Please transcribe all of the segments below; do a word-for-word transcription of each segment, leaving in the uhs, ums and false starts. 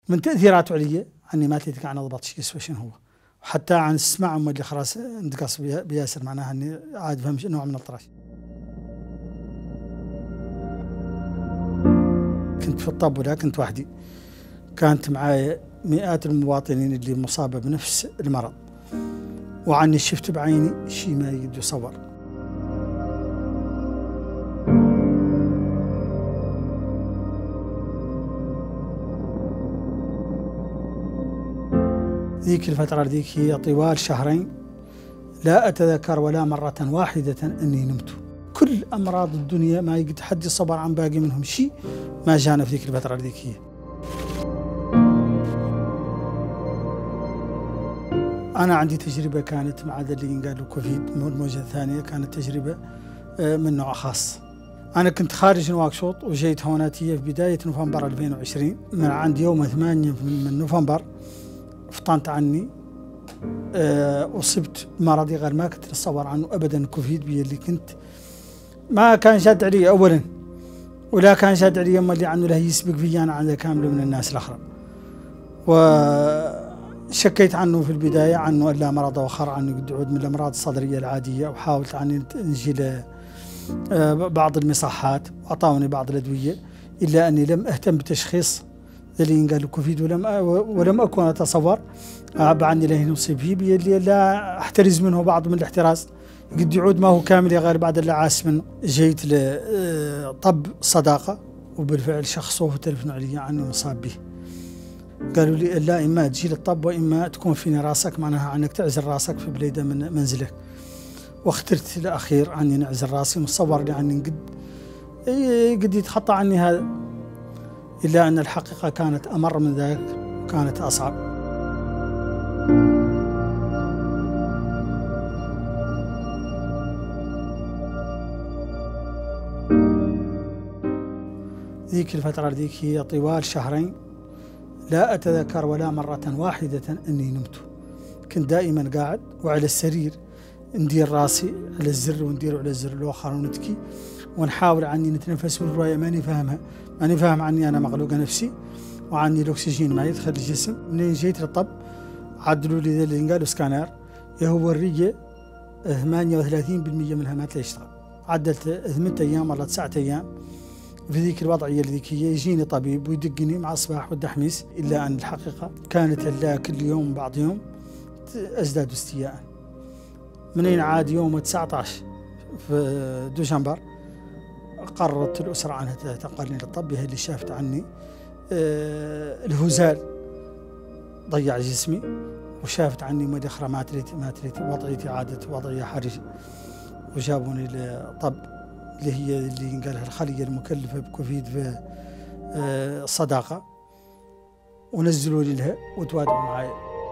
من تأثيراته علي أني ما تلتقى عن أضبط شيء يسوى شنو هو، وحتى عن السماع اللي خلاص انتقص بياسر معناها أني عاد فهم نوع من الطراش. كنت في الطب ولا كنت وحدي، كانت معايا مئات المواطنين اللي مصابة بنفس المرض، وعني شفت بعيني شيء ما يقدر يصور. ذيك الفترة ذيك هي طوال شهرين لا أتذكر ولا مرة واحدة أني نمت. كل أمراض الدنيا ما يقدر حد يصبر عن باقي منهم شيء ما جانا في ذيك الفترة ذيك هي. أنا عندي تجربة كانت مع ذا اللي ينقال له كوفيد الموجة الثانية، كانت تجربة من نوع خاص. أنا كنت خارج نواكشوط وجيت هوناتية في بداية نوفمبر ألفين وعشرين، من عند يوم ثمانية من نوفمبر فطنت عني أه أصبت مرضي غير ما كنت أتصور عنه أبدا. كوفيد بي اللي كنت ما كان شاد علي أولا، ولا كان شاد علي يما اللي عنه له يسبق فيا أنا عن كامل من الناس الأخرى. وشكيت عنه في البداية عنه إلا مرض آخر، عنه قد عود من الأمراض الصدرية العادية، وحاولت عني نجي له أه بعض المصحات وأعطوني بعض الأدوية، إلا أني لم أهتم بتشخيص اللي ينقال كوفيد، ولم ولم أكن أتصور عني له نصيب فيه بيلي لا أحترز منه بعض من الاحتراز، قد يعود ما هو كامل غير بعد اللي عاس منه. جيت لطب صداقة وبالفعل شخصوه وتلفنوا علي عني مصاب به. قالوا لي لا إما تجي للطب وإما تكون فيني راسك، معناها عنك تعزل راسك في بليدة من منزلك. واخترت الأخير عني نعزل راسي، مصور لي عني قد قد يتخطى عني هذا، إلا أن الحقيقة كانت أمر من ذلك وكانت أصعب. ذيك الفترة ذيك هي طوال شهرين لا أتذكر ولا مرة واحدة أني نمت. كنت دائما قاعد وعلى السرير ندير راسي على الزر وندير على الزر الآخر ونتكي ونحاول عني نتنفس بالرواية ماني فاهمها، ماني فاهم عني أنا مغلوقة نفسي وعني الأكسجين ما يدخل الجسم. منين جيت للطب عدلوا لي اللي قالوا سكانر هو الرية ثمانية وثلاثين بالمئة منها ما تشتغل. عدلت ثمانية أيام ولا تسعة أيام في ذيك الوضعية اللي ذيك هي. يجيني طبيب ويدقني مع الصباح والدحميس، إلا أن الحقيقة كانت لا كل يوم بعض يوم أزداد استياء. منين عاد يوم تسعة عشر في دجنبر قررت الأسرة عنها تنقلني للطب. هي اللي شافت عني أه الهزال ضيع جسمي، وشافت عني مدخرة ما تريد ما تريد وضعيتي عادت وضعية حرجة، وجابوني للطب اللي هي اللي ينقالها الخلية المكلفة بكوفيد في أه صداقة، ونزلوا لي لها وتوادوا معي.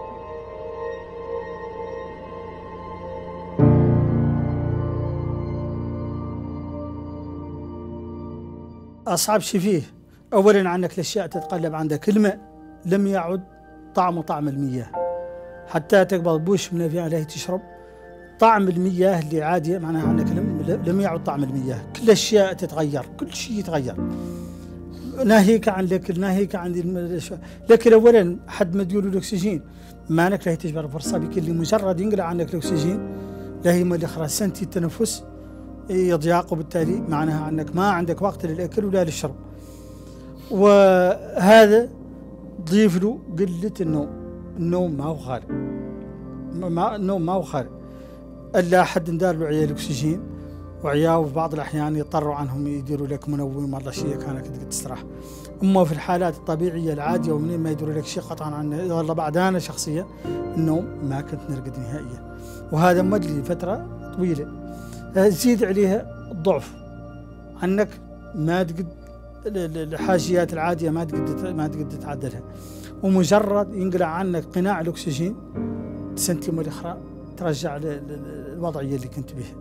أصعب شيء فيه أولاً عنك الأشياء تتقلب عندك. الماء لم يعد طعمه طعم المياه، حتى تقبض بوش من في عليه تشرب طعم المياه اللي عادية، معناها عنك لم, لم يعد طعم المياه. كل الأشياء تتغير، كل شيء يتغير، ناهيك عن الأكل ناهيك عن الأكل. أولاً حد ما تقولوا الأكسجين ما أنك له تجبر فرصة بكل مجرد ينقلع عنك الأكسجين لا هي ما الأخرى سنتي التنفس يضيق، وبالتالي معناها عنك ما عندك وقت للأكل ولا للشرب. وهذا ضيف له قلة النوم. النوم ما هو خالي، ما النوم ما هو خالي إلا حد ندار له عيال أكسجين، وعياه في بعض الأحيان يضطروا عنهم يديروا لك منوم ولا شيء كانك تقدر تستراح. أما في الحالات الطبيعية العادية ومنين ما يديروا لك شيء قطعا عنه، والله بعد أنا شخصيا النوم ما كنت نرقد نهائيا، وهذا مد لي فترة طويلة. زيد عليها الضعف، عنك ما تقد الحاجيات العادية ما تقد ما تقد تعدلها، ومجرد ينقلع عنك قناع الأكسجين سنتيم الأخرى ترجع للوضعية اللي كنت بها.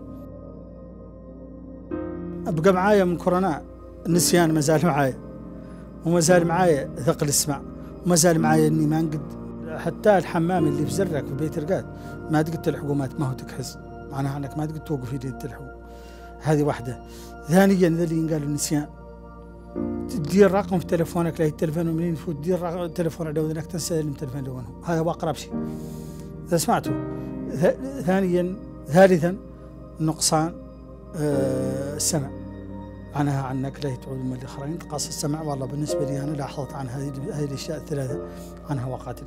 أبقى معايا من كورونا النسيان ما زال معايا، وما زال معايا ثقل السمع، وما زال معايا إني ما نقد حتى الحمام اللي في زرك في بيت رقاد ما تقد تلحقه، ما ما هو تكحز، معناها أنك ما تقد توقف يدي تلحقه. هذه واحدة. ثانيا ذا اللي ينقال النسيان، تدير رقم في تلفونك لا التلفون منين يفوت تدير رقم تلفون على ودنك تستلم تلفون لونه، هذا هو أقرب شيء إذا سمعته. ثانيا ثالثا نقصان آه السمع، معناها عنك لا تعود من الآخرين تقص السمع. والله بالنسبة لي أنا لاحظت عن هذه هذه الأشياء الثلاثة عنها وقاتل.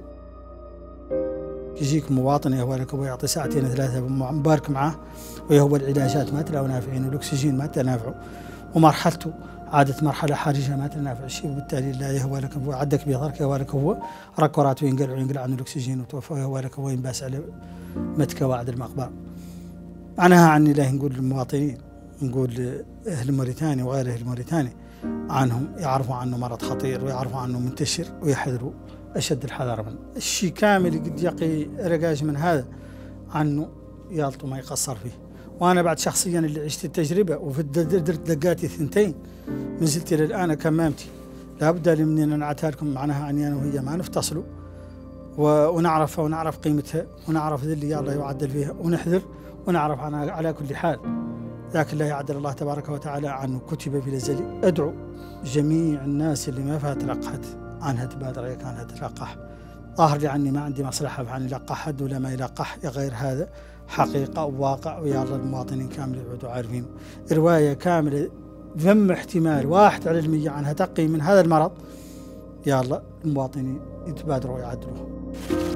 يجيك مواطن يهوالك ويعطي ساعتين ثلاثة مبارك معاه ويهو العلاجات ما تلاقوا نافعين والأكسجين ما تنافعوا ومرحلته عادت مرحلة حرجة ما تنافع شيء، وبالتالي لا يهوالك هو عدك بيضرك يهوالك هو ركورات وينقلع وينقلع عنه الأكسجين وتوفى يهوالك هو ينباس على متكة وعد المقبرة. معناها عني لا نقول للمواطنين نقول أهل موريتانيا وغير أهل موريتانيا عنهم يعرفوا عنه مرض خطير ويعرفوا عنه منتشر ويحذروا أشد الحذر منه. الشيء كامل قد يقي رقاج من هذا عنه يالطو ما يقصر فيه. وأنا بعد شخصيا اللي عشت التجربة وفي درت دقاتي ثنتين من زلت إلى الآن كمامتي لابد لي مني أن نعتها لكم معناها عني أنا وهي ما نفتصلوا ونعرفها ونعرف قيمتها ونعرف ذي اللي الله يعدل فيها ونحذر ونعرف عنها على كل حال. لكن لا يعدل الله تبارك وتعالى عنه كتب في الأزل. أدعو جميع الناس اللي ما فيها تلقحت عنها تبادر كانها تلقح. ظاهر لي عني ما عندي مصلحة في أن يلقح حد ولا ما يلقح، غير هذا حقيقة وواقع ويا الله المواطنين كامل يعودوا عارفين. رواية كاملة ذم احتمال واحد على المية عنها تقي من هذا المرض، يا الله المواطنين يتبادروا ويعدلوه.